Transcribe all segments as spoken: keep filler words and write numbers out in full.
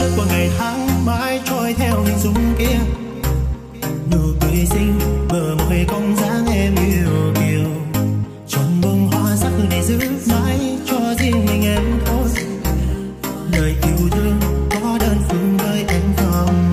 qua ngày tháng mãi trôi theo hình dung kia. Nụ cười xinh bờ môi cong dáng em yêu kiều, trong bông hoa sắc này giữ mãi cho riêng mình em thôi. Lời yêu thương có đơn phương với em không?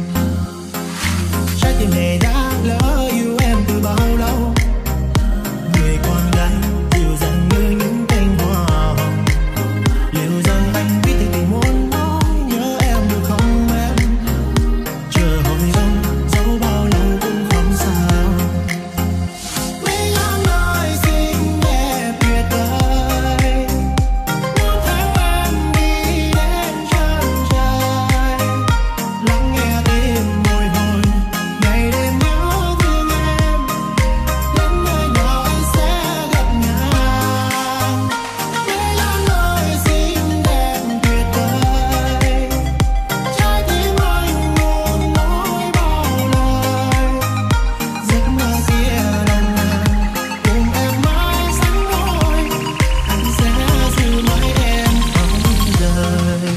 Trái tim này đã lỡ yêu em từ bao lâu, người còn đây dịu dàng như những cánh hoa hồng. Liệu rằng anh biết tình muốn nói nhớ em được không em? Chờ hồi không dẫu bao lâu cũng không sao. Mấy ngàn lời xinh đẹp tuyệt vời, muốn theo em đi đến chân trời. Lắng nghe tim bồi hồi, ngày đêm nhớ thương em, đến nơi nào anh sẽ gặp ngàn. Mấy ngàn lời xinh đẹp tuyệt vời, trái tim anh muốn nói bao lời. Giấc mơ kia lần nào cùng em mãi sánh đôi, anh sẽ giữ mãi em không rời.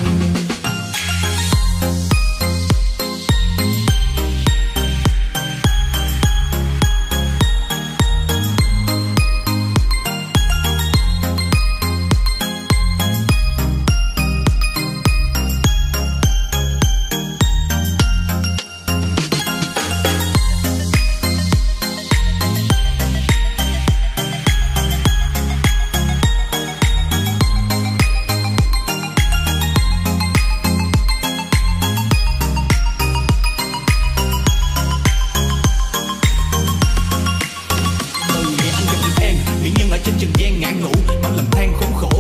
Từ ngày anh gặp được em, mỹ nhân ở trên trần gian ngã ngủ bao lầm than khốn khổ.